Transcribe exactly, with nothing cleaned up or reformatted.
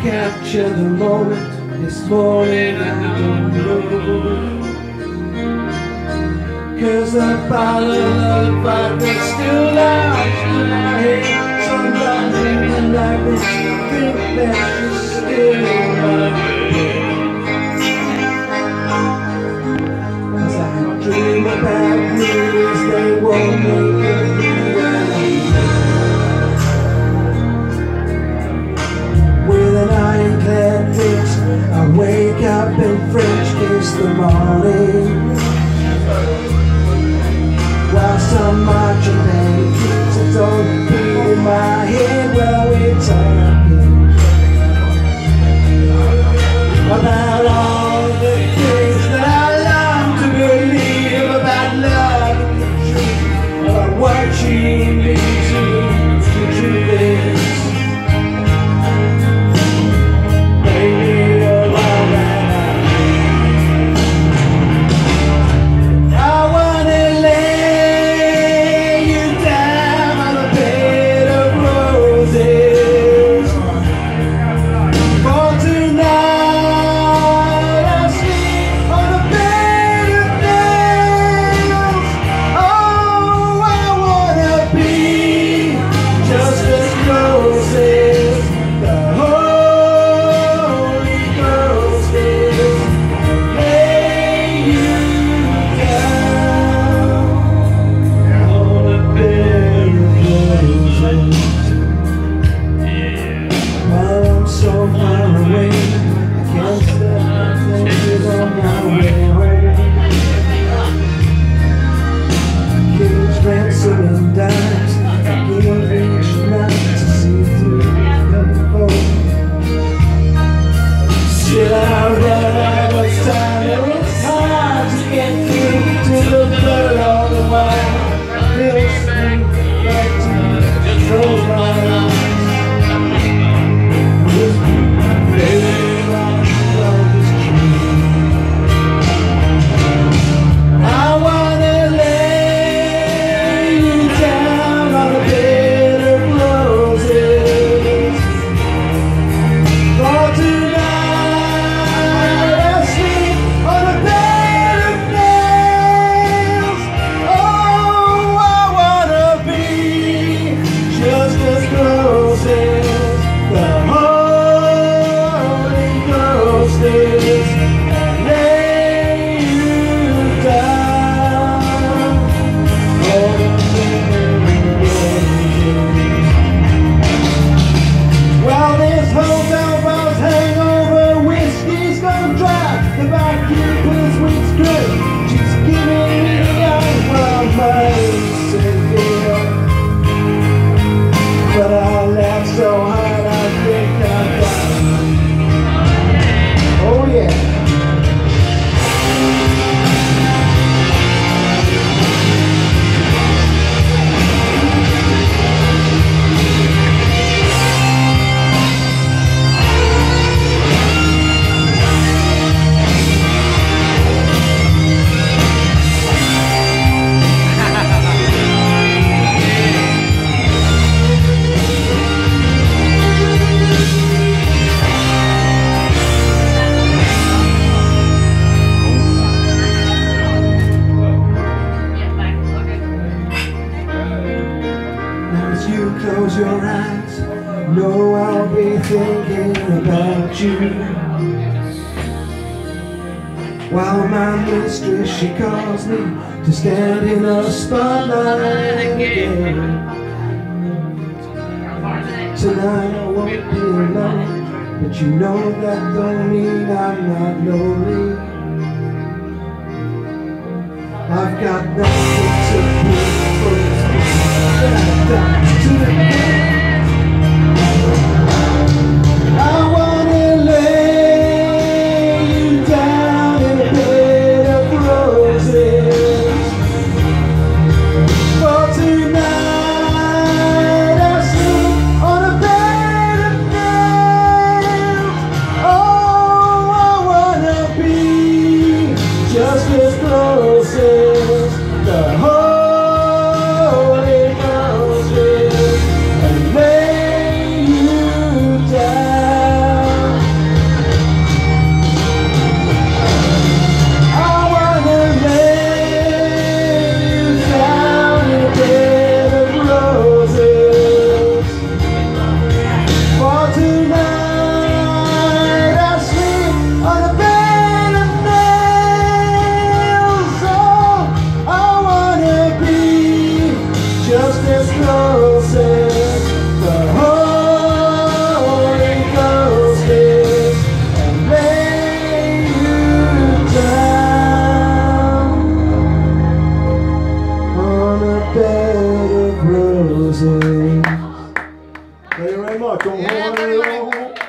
capture the moment. This morning I don't know, 'cause the bottle of vodka's still lies in my head. Sometimes in the night makes me think that you're still mine. 'Cause I dream about movies, they won't make it real. With an ironclad fist, I wake up and French kiss the morning, while some marching band keeps its own beat in my head. While we're talking about all the things that I long to believe about love and the truth, about what you mean to me. The truth is, close your eyes, know I'll be thinking about you. While my mistress, she calls me to stand in a spotlight again. Tonight I won't be alone, but you know that don't mean I'm not lonely. I've got nothing to prove for this to the end. I wanna lay you down in a bed of roses. For tonight I sleep on a bed of nails. Oh, I wanna be just as close as the Holy Ghost is. Thank you very much. Don't hold on any longer.